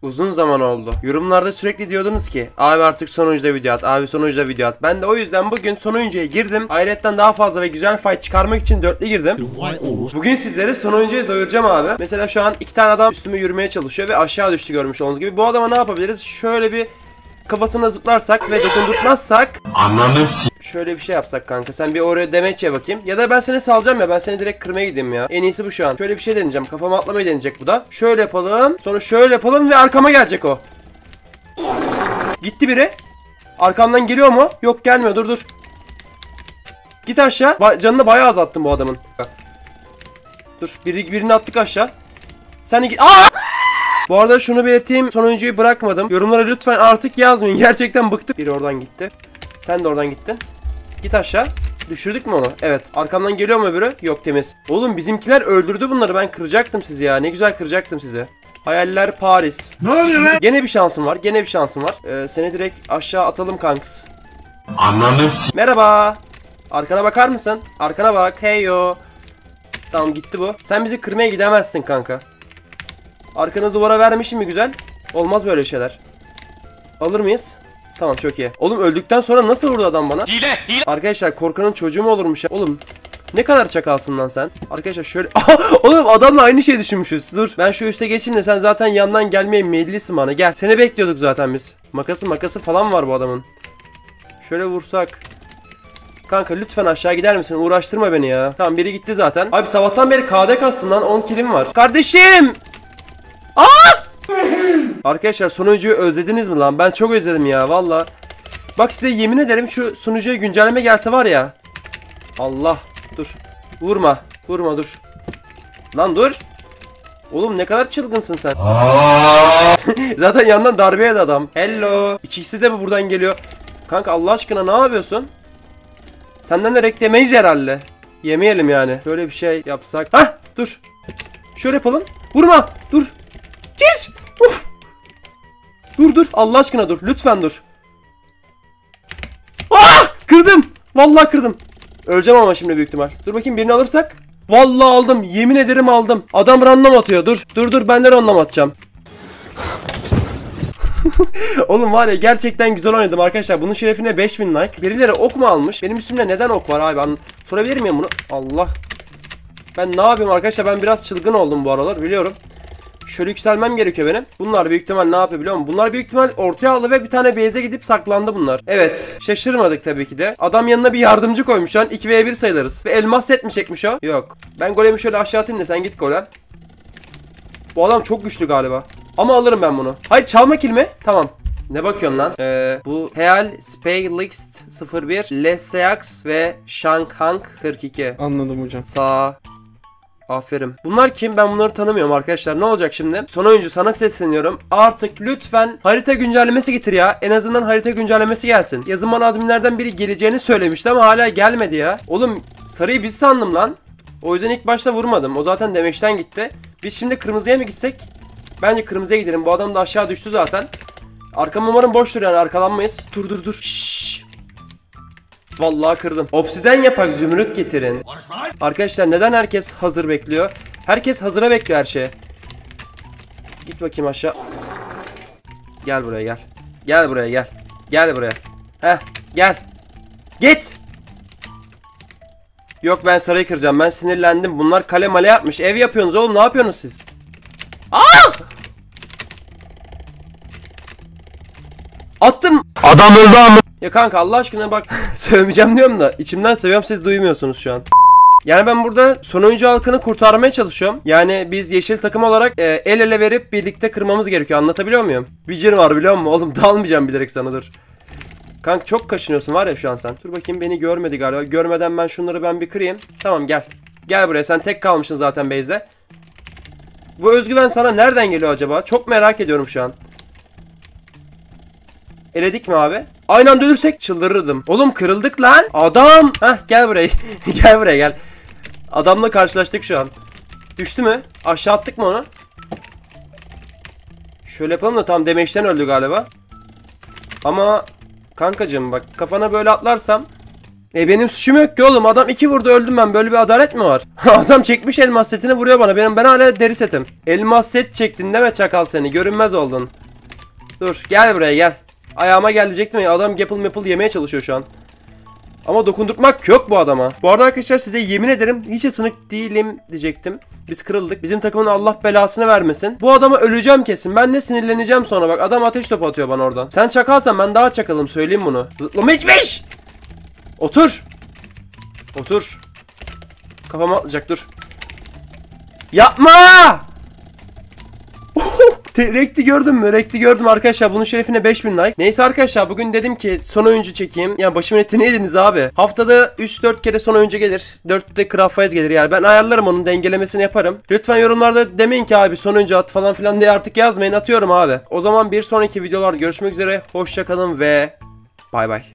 Uzun zaman oldu. Yorumlarda sürekli diyordunuz ki abi artık sonuncuda video at, abi sonuncuda video at. Ben de o yüzden bugün sonuncuya girdim. Hayretten daha fazla ve güzel fight çıkarmak için dörtlü girdim. Bugün sizleri sonuncuya doyuracağım abi. Mesela şu an 2 tane adam üstüme yürümeye çalışıyor ve aşağı düştü görmüş olduğunuz gibi. Bu adama ne yapabiliriz? Şöyle bir kafasına zıplarsak ve dokundurtmazsak. Şöyle bir şey yapsak kanka. Sen bir oraya demeçe bakayım. Ya da ben seni salacağım ya. Ben seni direkt kırmaya gideyim ya. En iyisi bu şu an. Şöyle bir şey deneyeceğim. Kafama atlamayı deneyecek bu da. Şöyle yapalım. Sonra şöyle yapalım ve arkama gelecek o. Gitti biri. Arkamdan geliyor mu? Yok gelmiyor. Dur dur. Git aşağı. Canını bayağı azalttım bu adamın. Dur. Birini attık aşağı. Sen git. Aa! Bu arada şunu belirteyim. Sonuncuyu bırakmadım. Yorumlara lütfen artık yazmayın. Gerçekten bıktım. Biri oradan gitti. Sen de oradan gittin. Git aşağı. Düşürdük mü onu? Evet. Arkamdan geliyor mu öbürü? Yok, temiz. Oğlum bizimkiler öldürdü bunları. Ben kıracaktım sizi ya. Ne güzel kıracaktım sizi. Hayaller Paris. Ne oluyor lan? Gene bir şansım var. Gene bir şansım var. Seni direkt aşağı atalım kanks. Merhaba. Arkana bakar mısın? Arkana bak. Hey yo. Tamam gitti bu. Sen bizi kırmaya gidemezsin kanka. Arkanı duvara vermişim mi güzel? Olmaz böyle şeyler. Alır mıyız? Tamam çok iyi. Oğlum öldükten sonra nasıl vurdu adam bana? Hile. Arkadaşlar korkanın çocuğu mu olurmuş ya? Oğlum ne kadar çakalsın lan sen? Arkadaşlar şöyle... Oğlum adamla aynı şey düşünmüşüz. Dur ben şu üste geçeyim de sen zaten yandan gelmeye meyillisin bana. Gel. Seni bekliyorduk zaten biz. Makası falan var bu adamın. Şöyle vursak. Kanka lütfen aşağı gider misin? Uğraştırma beni ya. Tamam biri gitti zaten. Abi sabahtan beri KD kastım lan. 10 kilim var. Kardeşim! Aa! Arkadaşlar sunucuyu özlediniz mi lan? Ben çok özledim ya valla. Bak size yemin ederim şu sunucuya güncelleme gelse var ya. Allah. Dur. Vurma. Vurma dur. Lan dur. Oğlum ne kadar çılgınsın sen. Zaten yandan darbe yedi adam. Hello. İkisi de mi buradan geliyor? Kanka Allah aşkına ne yapıyorsun? Senden de reklemeyiz herhalde. Yemeyelim yani. Şöyle bir şey yapsak. Hah dur. Şöyle yapalım. Vurma. Dur. Gir. Dur Allah aşkına dur. Lütfen dur. Ah! Kırdım. Vallahi kırdım. Öleceğim ama şimdi büyük ihtimal. Dur bakayım birini alırsak. Vallahi aldım. Yemin ederim aldım. Adam random atıyor. Dur ben de random atacağım. Oğlum var ya gerçekten güzel oynadım arkadaşlar. Bunun şerefine 5000 like. Birileri ok mu almış? Benim üstümde neden ok var abi? Ben sorabilir miyim bunu? Allah. Ben ne yapayım arkadaşlar? Ben biraz çılgın oldum bu aralar biliyorum. Şöyle yükselmem gerekiyor benim. Bunlar büyük ihtimal ne yapıyor biliyor musun? Bunlar büyük ihtimal ortaya aldı ve bir tane base'e gidip saklandı bunlar. Evet. Şaşırmadık tabii ki de. Adam yanına bir yardımcı koymuş şu an. 2v1 sayılırız. Ve elmas set mi çekmiş o? Yok. Ben golemi şöyle aşağı atayım da sen git golem. Bu adam çok güçlü galiba. Ama alırım ben bunu. Hayır çalma kilimi. Tamam. Ne bakıyorsun lan? Bu Heal, Spaylist 01, Leseax ve Shanghang 42. Anladım hocam. Sağ. Aferin. Bunlar kim? Ben bunları tanımıyorum arkadaşlar. Ne olacak şimdi? Son oyuncu sana sesleniyorum. Artık lütfen harita güncellemesi getir ya. En azından harita güncellemesi gelsin. Yazın bana adminlerden biri geleceğini söylemişti ama hala gelmedi ya. Oğlum sarıyı biz sandım lan. O yüzden ilk başta vurmadım. O zaten demeçten gitti. Biz şimdi kırmızıya mı gitsek? Bence kırmızıya gidelim. Bu adam da aşağı düştü zaten. Arkam umarım boştur yani arkalanmayız. Dur. Şşş. Vallahi kırdım. Obsiden yapak zümrüt getirin. Arkadaşlar neden herkes hazır bekliyor? Herkes hazıra bekliyor her şeye. Git bakayım aşağı. Gel buraya gel. Gel buraya gel. Gel buraya. Heh gel. Git. Yok ben sarayı kıracağım. Ben sinirlendim. Bunlar kale male yapmış. Ev yapıyorsunuz oğlum. Ne yapıyorsunuz siz? Aa! Attım. Adam öldü ama. Ya kanka Allah aşkına bak. Sövmeyeceğim diyorum da içimden seviyorum, siz duymuyorsunuz şu an. Yani ben burada son oyuncu halkını kurtarmaya çalışıyorum. Yani biz yeşil takım olarak el ele verip birlikte kırmamız gerekiyor. Anlatabiliyor muyum? Vision var biliyor musun? Oğlum dalmayacağım bilerek sana dur. Kanka çok kaşınıyorsun var ya şu an sen. Dur bakayım beni görmedi galiba. Görmeden ben şunları bir kırayım. Tamam gel. Gel buraya, sen tek kalmışsın zaten base'de. Bu özgüven sana nereden geliyor acaba? Çok merak ediyorum şu an. Eledik mi abi? Aynı anda ölürsek çıldırırdım. Oğlum kırıldık lan. Adam. Hah gel buraya. Gel buraya gel. Adamla karşılaştık şu an. Düştü mü? Aşağı attık mı onu? Şöyle yapalım da tam demeçten öldü galiba. Ama kankacığım bak kafana böyle atlarsam Benim suçum yok ki oğlum. Adam 2 vurdu öldüm ben. Böyle bir adalet mi var? Adam çekmiş elmas setini vuruyor bana. Ben hala deri setim. Elmas set çektin deme çakal seni. Görünmez oldun. Dur gel buraya gel. Ayağıma gel diyecektim ya. Adam gapple yemeye çalışıyor şu an. Ama dokundurtmak yok bu adama. Bu arada arkadaşlar size yemin ederim hiç ısınık değilim diyecektim. Biz kırıldık. Bizim takımın Allah belasını vermesin. Bu adama öleceğim kesin. Ben ne sinirleneceğim sonra. Bak adam ateş topu atıyor bana oradan. Sen çakalsan ben daha çakalım, söyleyeyim bunu. Zıplama içmiş. Otur. Otur. Kafama atlayacak, dur. Yapma. Rekti gördün mü? Rekti gördüm arkadaşlar. Bunun şerefine 5000 like. Neyse arkadaşlar bugün dedim ki son oyuncu çekeyim. Yani başımın etini yediniz abi. Haftada 3-4 kere son oyuncu gelir. 4'te de Craft Faiz gelir yani. Ben ayarlarım, onun dengelemesini yaparım. Lütfen yorumlarda demeyin ki abi son oyuncu at falan filan diye artık yazmayın. Atıyorum abi. O zaman bir sonraki videolarda görüşmek üzere. Hoşça kalın ve bay bay.